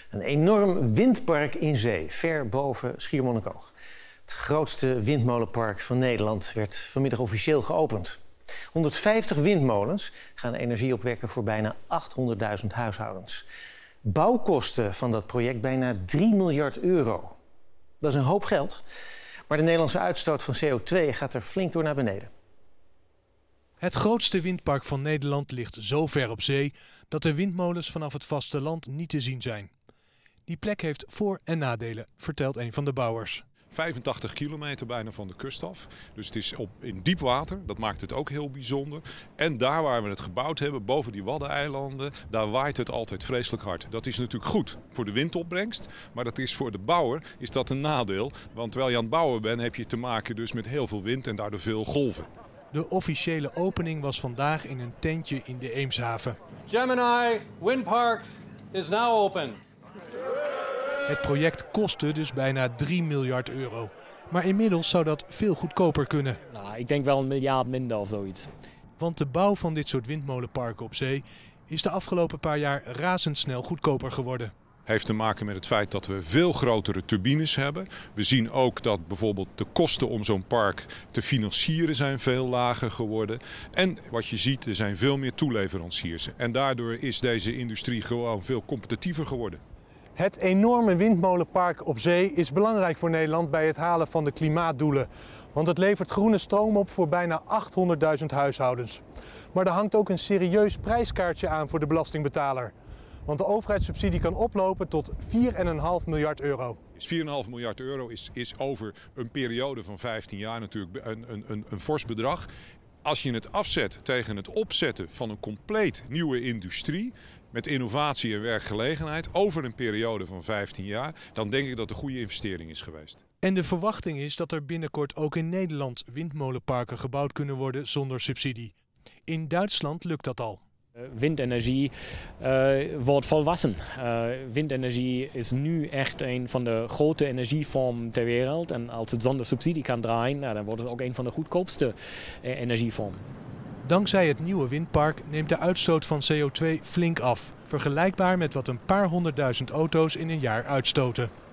Een enorm windpark in zee, ver boven Schiermonnikoog. Het grootste windmolenpark van Nederland werd vanmiddag officieel geopend. 150 windmolens gaan energie opwekken voor bijna 800.000 huishoudens. Bouwkosten van dat project bijna 3 miljard euro. Dat is een hoop geld, maar de Nederlandse uitstoot van CO2 gaat er flink door naar beneden. Het grootste windpark van Nederland ligt zo ver op zee dat de windmolens vanaf het vasteland niet te zien zijn. Die plek heeft voor- en nadelen, vertelt een van de bouwers. 85 kilometer bijna van de kust af. Dus het is in diep water, dat maakt het ook heel bijzonder. En daar waar we het gebouwd hebben, boven die Waddeneilanden, daar waait het altijd vreselijk hard. Dat is natuurlijk goed voor de windopbrengst, maar dat is voor de bouwer is dat een nadeel. Want terwijl je aan het bouwen bent, heb je te maken dus met heel veel wind en daardoor veel golven. De officiële opening was vandaag in een tentje in de Eemshaven. Gemini Windpark is now open. Het project kostte dus bijna 3 miljard euro. Maar inmiddels zou dat veel goedkoper kunnen. Nou, ik denk wel 1 miljard minder of zoiets. Want de bouw van dit soort windmolenparken op zee is de afgelopen paar jaar razendsnel goedkoper geworden. Heeft te maken met het feit dat we veel grotere turbines hebben. We zien ook dat bijvoorbeeld de kosten om zo'n park te financieren zijn veel lager geworden. En wat je ziet, er zijn veel meer toeleveranciers. En daardoor is deze industrie gewoon veel competitiever geworden. Het enorme windmolenpark op zee is belangrijk voor Nederland bij het halen van de klimaatdoelen. Want het levert groene stroom op voor bijna 800.000 huishoudens. Maar er hangt ook een serieus prijskaartje aan voor de belastingbetaler. Want de overheidssubsidie kan oplopen tot 4,5 miljard euro. 4,5 miljard euro is over een periode van 15 jaar natuurlijk een fors bedrag. Als je het afzet tegen het opzetten van een compleet nieuwe industrie met innovatie en werkgelegenheid over een periode van 15 jaar, dan denk ik dat het een goede investering is geweest. En de verwachting is dat er binnenkort ook in Nederland windmolenparken gebouwd kunnen worden zonder subsidie. In Duitsland lukt dat al. Windenergie wordt volwassen. Windenergie is nu echt een van de grote energievormen ter wereld. En als het zonder subsidie kan draaien, dan wordt het ook een van de goedkoopste energievormen. Dankzij het nieuwe windpark neemt de uitstoot van CO2 flink af. Vergelijkbaar met wat een paar 100.000 auto's in een jaar uitstoten.